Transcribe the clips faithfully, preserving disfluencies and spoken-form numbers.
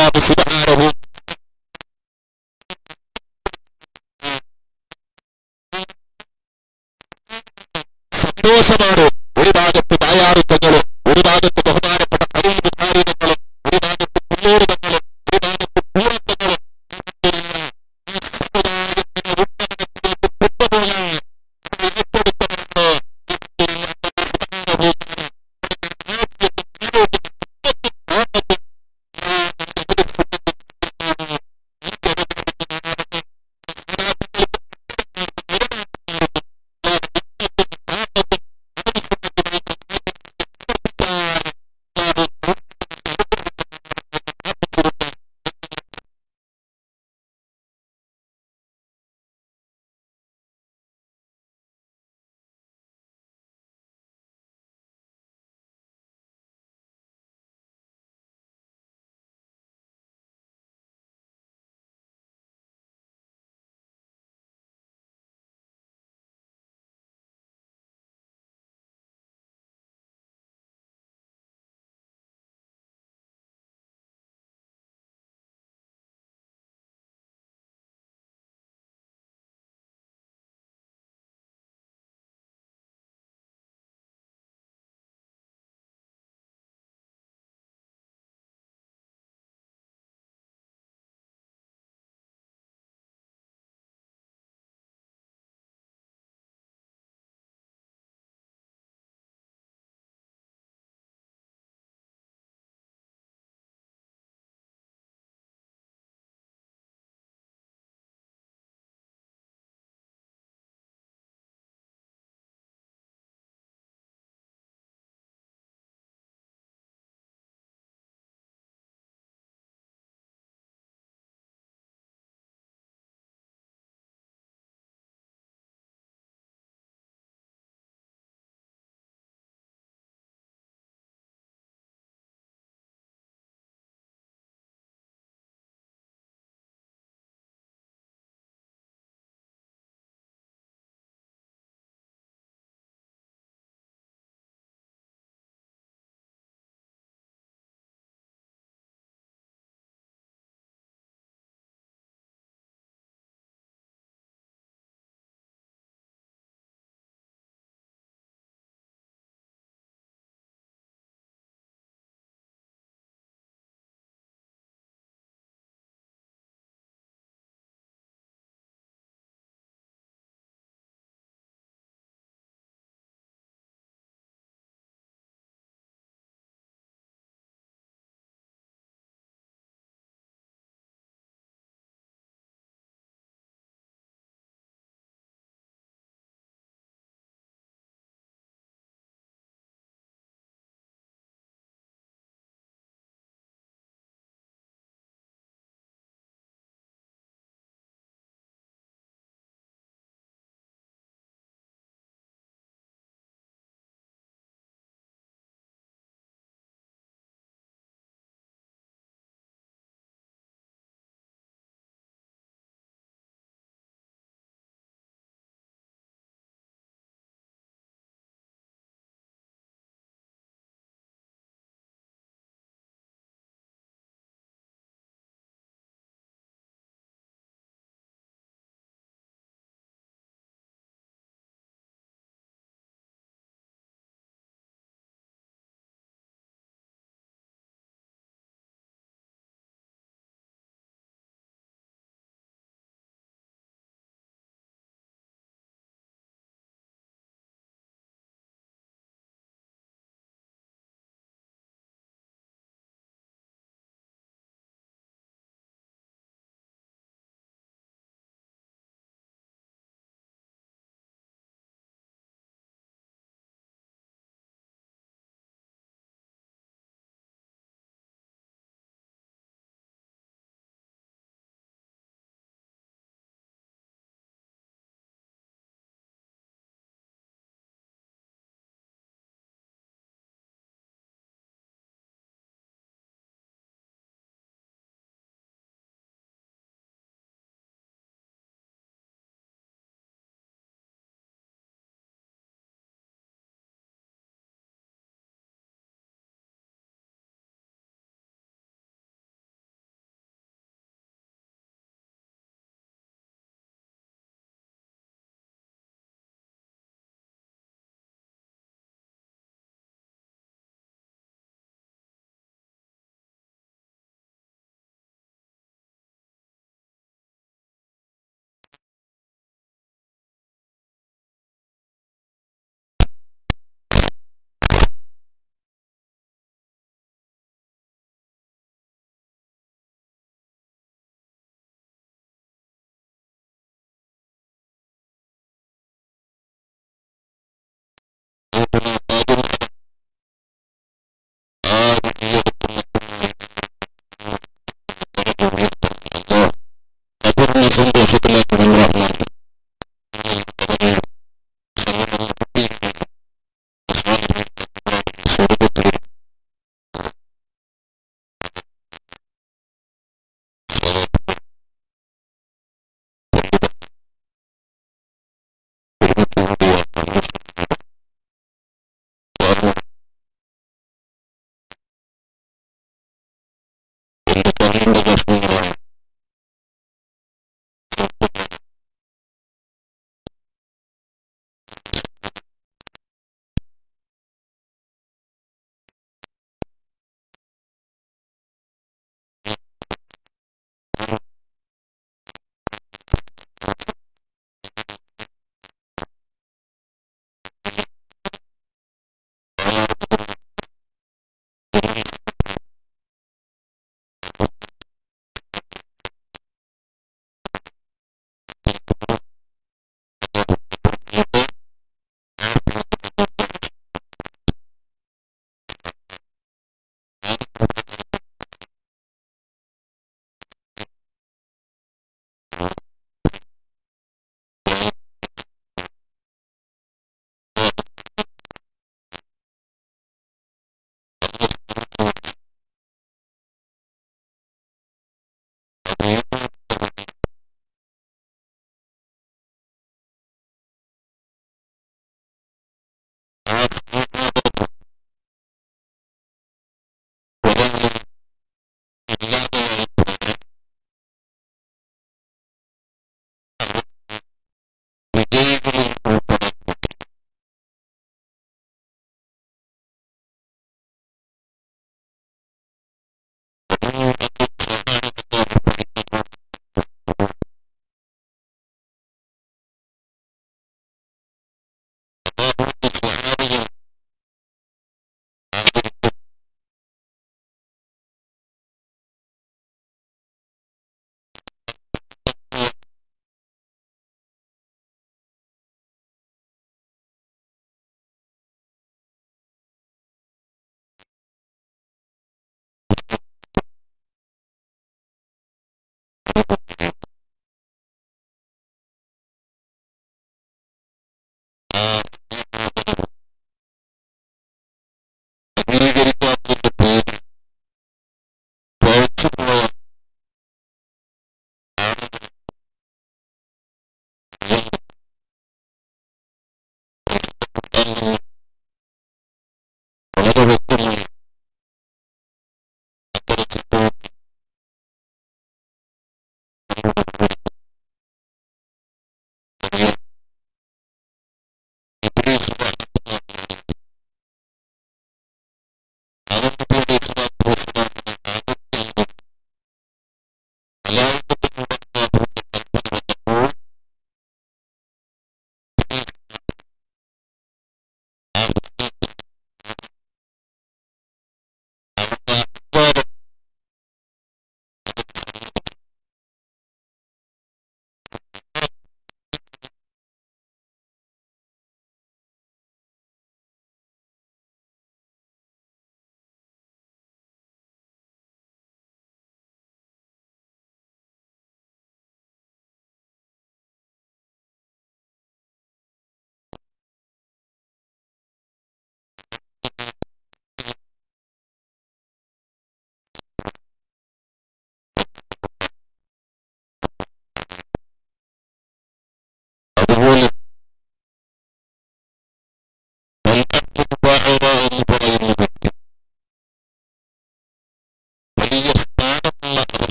അല്ലാഹു സുബ്ഹാനഹു സന്തോഷമാണ്. ഒരു ഭാഗത്ത് ദായാറുത്തങ്ങളും, ഒരു ഭാഗത്ത് ബഹുമാനപ്പെട്ട ഖലീൽ ബുഖാരികളും, ഒരു ഭാഗത്ത് പുള്ളൂറുകളും, ഒരു ഭാഗത്ത് പൂരത്തങ്ങളും. ഈ സമുദായത്തിന് ഉന്നമനത്തിലേക്ക് കൊണ്ടുപോകാൻ ഏറ്റെടുക്കണമെന്ന്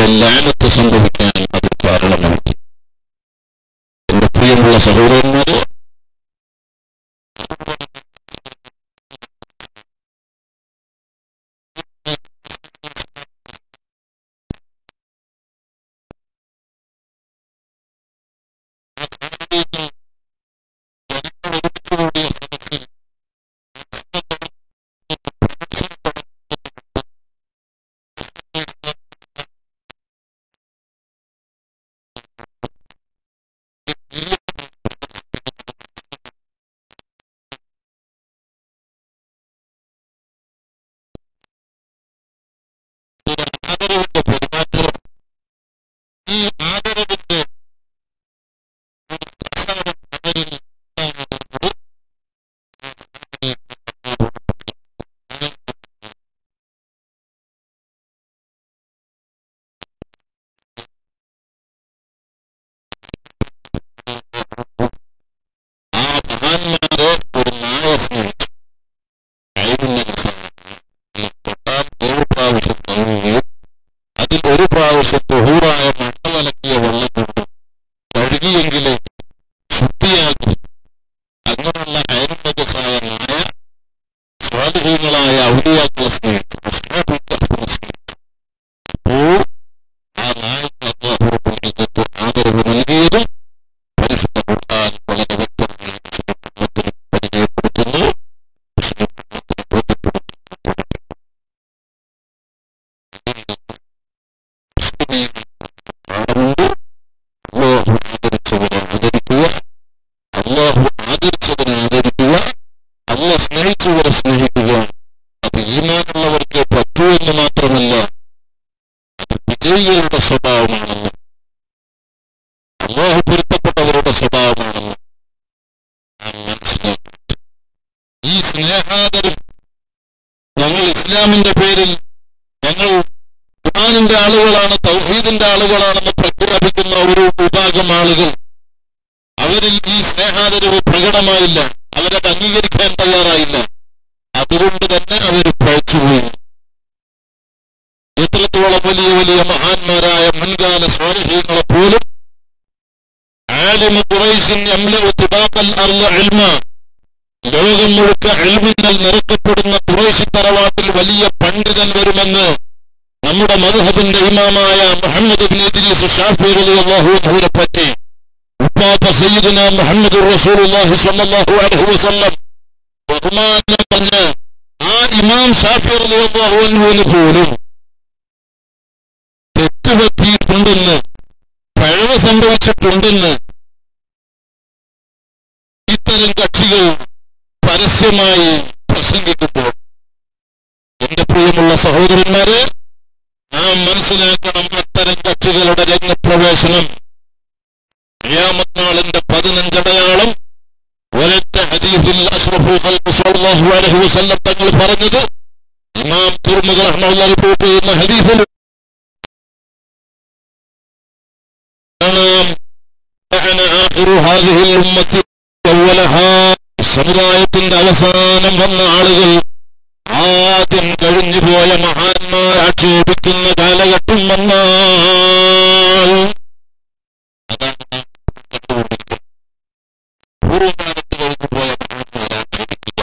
ലഅനത്ത് സംഭവിക്കാൻ അത് കാരണമായി. എന്റെ പ്രിയമുള്ള സഹോദരന്മാരെ, ഈ ആദരവിന്റെ ആ മഹാന്മാരെ ഒരു നായ സ്നേഹിച്ചു. തൊട്ടാൽ ഏഴ് പ്രാവശ്യം കഴുകുകയും അതിൽ ഒരു പ്രാവശ്യം തൊഹൂറായ മണ്ണലക്കിയ വെള്ളം കൊണ്ട് കഴുകിയെങ്കിലേ ശുദ്ധിയാക്കി. അങ്ങനെയുള്ള അയൽനജസായ നായ സ്വാധീനങ്ങളായ ഔലിയാക്കളെ സ്നേഹിച്ചു. അപ്പോൾ ആ നായക്ക് അള്ളാഹു ആദരവ് നൽകിയതും പരിശുദ്ധ ഖുർആൻ വളരെ വ്യക്തമായി പരിചയപ്പെടുത്തുന്നു, ബോധ്യപ്പെടുത്തുന്നു. അള്ളാഹു ആദരിച്ചവരെ ആദരിക്കുക, അള്ളാഹു ആദരിച്ചവരെ ആദരിക്കുക, അള്ളാഹ് സ്നേഹിച്ചവരെ സ്നേഹിക്കുക. അത് ഈമാനുള്ളവർക്ക് പറ്റൂ എന്ന് മാത്രമല്ല, അത് വിജയികളുടെ സ്വഭാവമാണെന്ന്, അള്ളാഹു പൊരുത്തപ്പെട്ടവരുടെ സ്വഭാവമാണെന്ന് നാം മനസ്സിലാക്കി. ഈ സ്നേഹാദരം ഞങ്ങൾ ഇസ്ലാമിന്റെ പേരിൽ ഞങ്ങൾ ഖുർആനിന്റെ ആളുകളാണ്, തൗഹീദിന്റെ ആളുകളാണെന്ന് പ്രഖ്യാപിക്കുന്ന ഒരു വിഭാഗം ആളുകൾ, അവരിൽ ഈ സ്നേഹാദരവ് പ്രകടമായില്ല, അവരത് അംഗീകരിക്കാൻ തയ്യാറായില്ല. അതുകൊണ്ട് തന്നെ അവർ പഴച്ചുപോയി. എത്രത്തോളം വലിയ വലിയ മഹാന്മാരായ മുൻകാല സ്വാലിഹീങ്ങളെ പോലും ആലിമു ഖുറൈശിൻ യംലഉ തിബാഖൽ അർള് ഇൽമ, ലോകം മുഴുക്ക ഇൽമിനാൽ നിറക്കപ്പെടുന്ന ഖുറൈശി തറവാട്ടിൽ വലിയ പണ്ഡിതൻ വരുമെന്ന് നമ്മുടെ മദ്ഹബിന്റെ ഇമാമായ മുഹമ്മദ് ഇബ്നു ഇദ്രീസ് ശാഫിഈ റളിയല്ലാഹു അൻഹുവിനെ പറ്റി ഉപ്പാപ്പ സയ്യിദുനാ മുഹമ്മദുർ റസൂലുള്ളാഹി സ്വല്ലല്ലാഹു അലൈഹി വസല്ലം ബഹുമാനം പറഞ്ഞ ആ ഇമാം ശാഫിഈ റളിയല്ലാഹു അൻഹുവിന് പോലും തെറ്റുപറ്റിയിട്ടുണ്ടെന്ന്, പഴവ് സംഭവിച്ചിട്ടുണ്ടെന്ന് ഇത്തരം കക്ഷികൾ പരസ്യമായി പ്രസംഗിക്കുമ്പോൾ എന്റെ പ്രിയമുള്ള സഹോദരന്മാരെ, നാം മനസ്സിലാക്കണം, അത്തരം കക്ഷികളുടെ രംഗപ്രവേശനം ഖിയാമത്ത് നാളിന്റെ പതിനഞ്ചടയാളം ഒരൊറ്റ ഹദീസിൽ അഷ്റഫുൽ ഖൽഖ് സ്വല്ലല്ലാഹു അലൈഹി വസല്ലം തങ്ങൾ പറഞ്ഞത് ഇമാം തുർമുദി റഹ്മത്തുള്ളാഹി റിപ്പോർട്ട് ചെയ്യുന്ന ഹദീസിൽ സമുദായത്തിന്റെ അവസാനം വന്ന ആളുകൾ ആദ്യം കഴിഞ്ഞുപോയ മഹാന്മാർ ആക്ഷേപിക്കുന്ന കാലഘട്ടം വന്നാൽ അതാണ് പൂർവ്വകാലത്ത് കഴിഞ്ഞുപോയ മഹാന്മാർ ആക്ഷേപിക്കുക.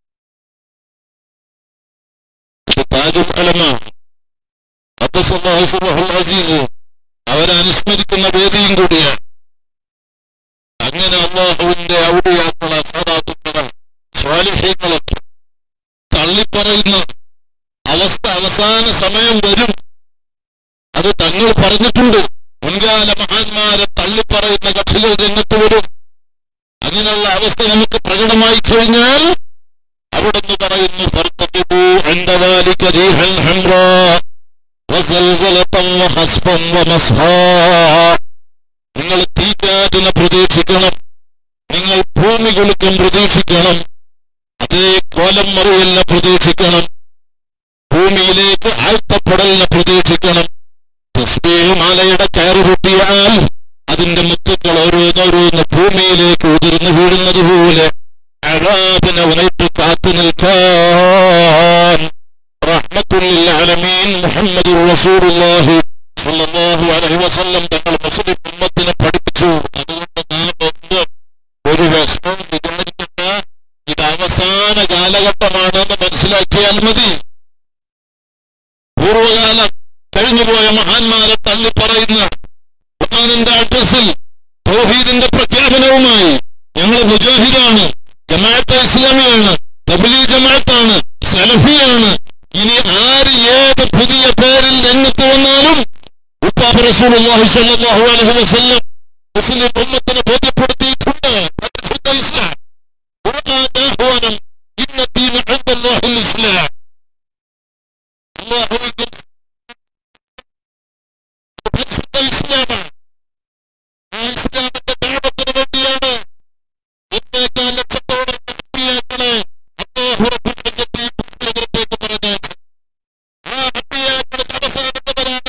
ഇത് താജുൽ ഉലമ ഖദ്ദസല്ലാഹു സിർറഹുൽ അസീസ് അവരനുസ്മരിക്കുന്ന വേദിയും കൂടിയാണ്. അങ്ങനെ അല്ലാഹുവിന്റെ ഔലിയാക്കളെ, സാദാത്തുക്കളെ, സ്വാലിഹീങ്ങളൊക്കെ തള്ളിപ്പറയുന്ന അവസ്ഥ അവസാന സമയം വരും. അത് തങ്ങൾ പറഞ്ഞിട്ടുണ്ട്. മുൻകാല മഹാന്മാരെ തള്ളിപ്പറയുന്ന കക്ഷികൾ രംഗത്ത് വരും. അങ്ങനെയുള്ള അവസ്ഥ നമുക്ക് പ്രകടമായി കഴിഞ്ഞാൽ അവിടുന്ന് പറയുന്നു, ഫർത്തഖിബൂ ഇൻദ ദാലിക റീഹൻ ഹംറാ വസൽസലതൻ വഖസ്ഫൻ വമസ്ഹാ. നിങ്ങൾ തീക്കാറ്റിനെ പ്രതീക്ഷിക്കണം, നിങ്ങൾ ഭൂമി കുലുക്കം പ്രതീക്ഷിക്കണം, അതേ കോലം മറിയലിനെ പ്രതീക്ഷിക്കണം, ഭൂമിയിലേക്ക് ആഴ്ത്തപ്പെടലിനെ പ്രതീക്ഷിക്കണം. തസ്ബീഹ് മാലയുടെ കയറ് പൊട്ടിയാൽ അതിന്റെ മുത്തുക്കൾ ഓരോന്നോരോന്ന് ഭൂമിയിലേക്ക് ഉതിർന്നു വീഴുന്നത് പോലെ അദാബിനെ ഉണയിട്ട് കാത്തു നിൽക്കാൻ റഹ്മത്തുൽ ലിൽ ആലമീൻ മുഹമ്മദുർ റസൂലുള്ളാഹി സ്വല്ലല്ലാഹു മതി. പൂർവകാല കഴിഞ്ഞുപോയ മഹാന്മാരെ തള്ളി പറയുന്ന ഖുർആനിന്റെ അഡ്രസ്സിൽ തൗഹീദിന്റെ പ്രഖ്യാപനവുമായി ഞങ്ങൾ മുജാഹിദാണ്, ജമാഅത്തെ ഇസ്ലാമിയാണ്, തബ്ലീഗ് ജമാഅത്താണ്, സലഫിയാണ്. ഇനി ആര് ഏത് പുതിയ പേരിൽ രംഗത്ത് വന്നാലും ഉപ്പാപ്പ റസൂലുള്ളാഹി സ്വല്ലല്ലാഹു അലൈഹി വസല്ലം മുസ്ലിം ഉമ്മത്തിനെ ബോധ്യപ്പെടുത്തിയിട്ടുണ്ട്. പരിശുദ്ധ ഇസ്ലാം ഖുർആൻ ഇന്ന ദീന ഇൻദല്ലാഹിൽ ഇസ്ലാം. അല്ലാഹുവിന്റെ പരിശുദ്ധ ഇസ്ലാമാണ്. ആ ഇസ്ലാമിന്റെ ദഅവത്തിന് വേണ്ടിയാണ് ഒന്നേകാൽ ലക്ഷത്തോളം അമ്പിയാക്കളെ അല്ലാഹു റബ്ബുൽ ഇസ്സത്തി ലോകത്തേക്ക് പറഞ്ഞയച്ചത്. ആ അമ്പിയാക്കളിൽ അവസാനത്തവരാണ്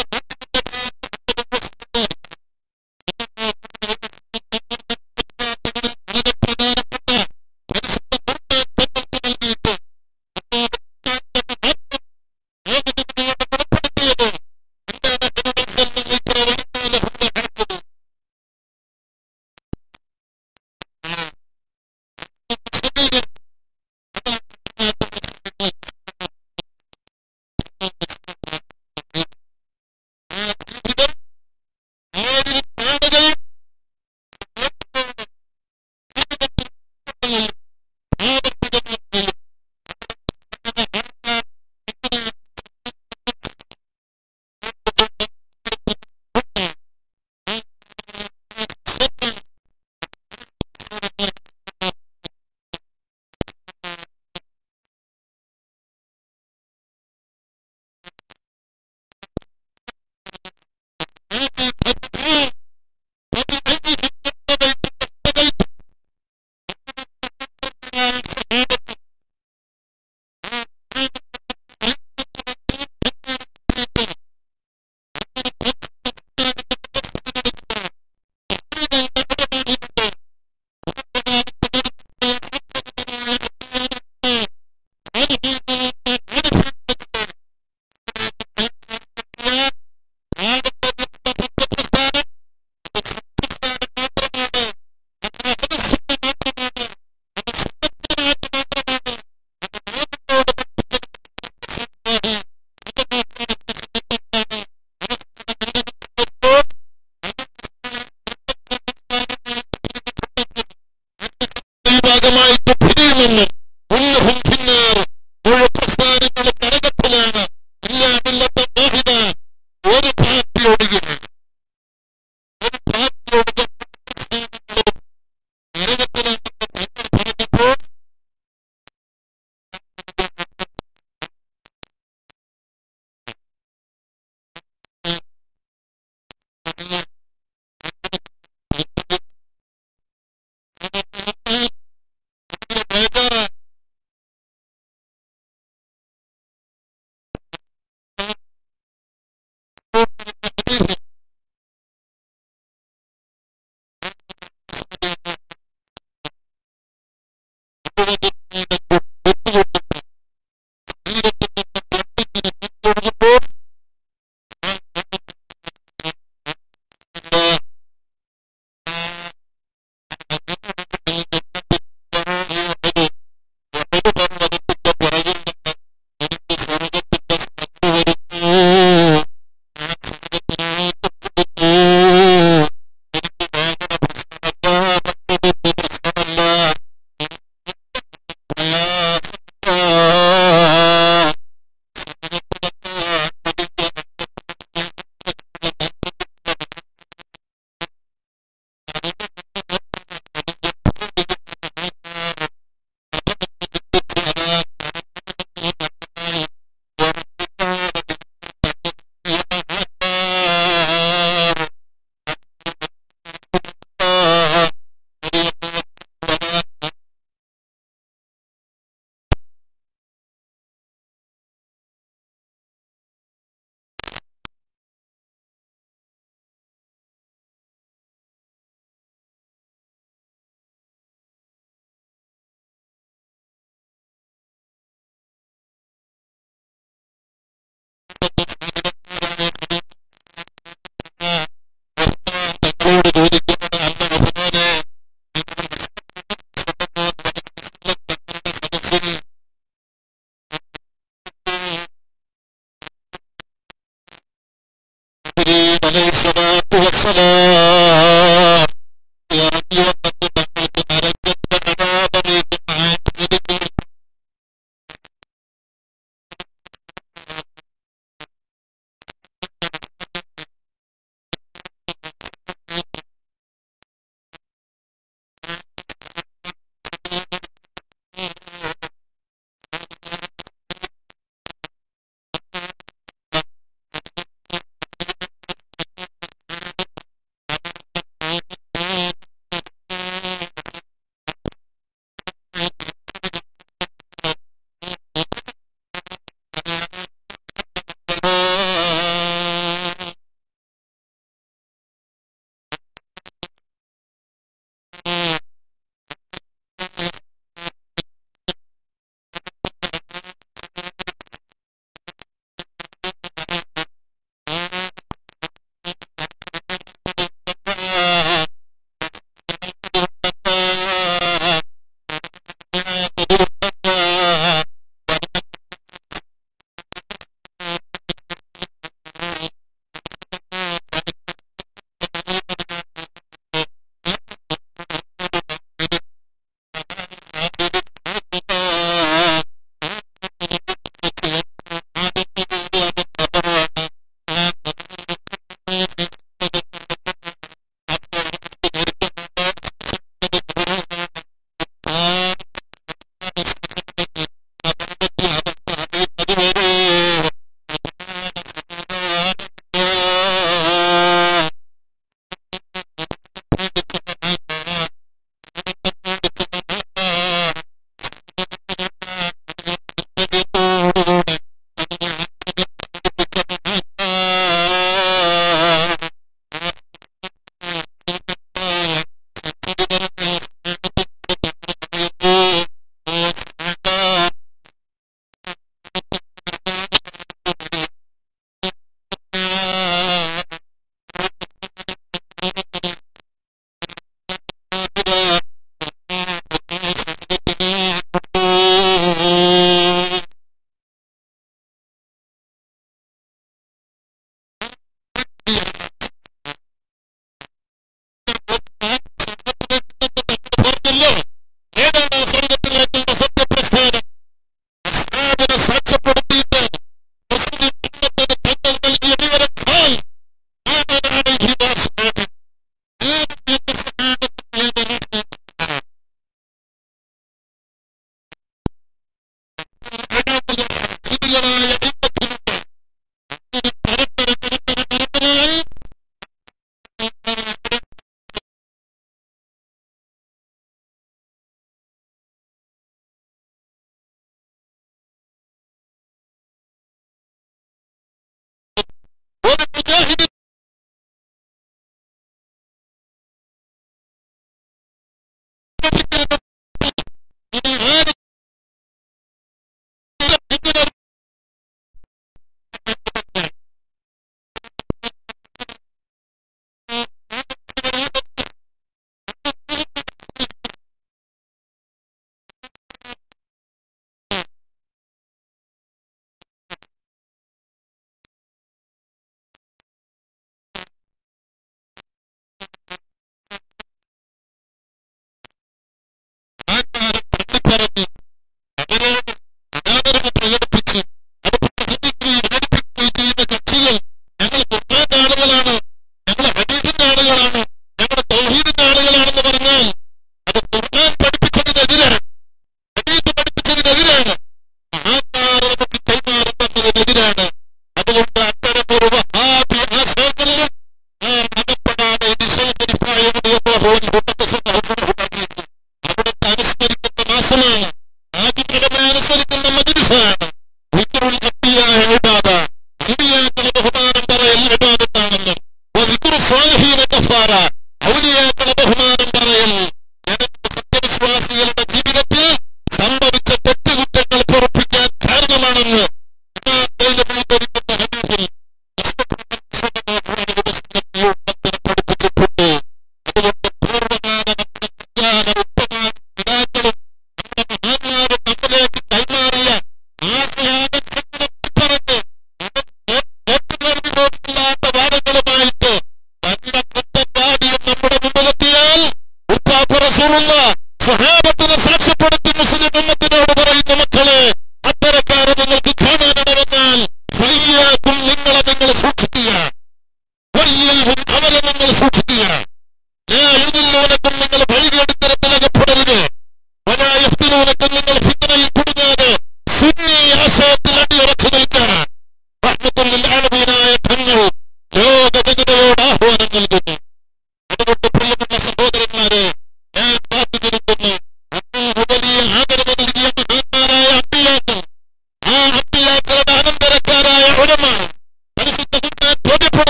ഭാഗമായിട്ട് പിരിയുമെന്ന് ഉന്നഹും ഭിന്നാർ മുഴു പ്രസ്ഥാനങ്ങളും നരകത്തിലാണ്. ഇല്ലാമില്ലത്തെ മോഹിത ഒരു പാർട്ടി ഒടുകില്ല, ഒരു പാർട്ടി ഒടുക നരകത്തിലാണെന്ന് പറഞ്ഞപ്പോൾ അലൈഹിസ്സലാത്തു വസ്സലാം ഇറങ്ങി വന്നിട്ട് തങ്ങൾക്ക് നരകത്തെ അതാപറിയിക്കുന്ന ആയത്തുകൾ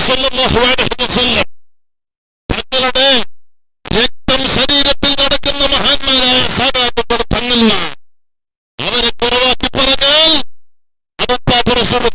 സ്വല്ലല്ലാഹു അലൈഹി വസല്ലം തങ്ങളുടെ രക്തം ശരീരത്തിൽ നടക്കുന്ന മഹാന്മാരായ സാദാത്തുക്കൾ തങ്ങന്മാർ അവരെ കുറവാക്കി പറഞ്ഞാൽ അത് റസൂൽ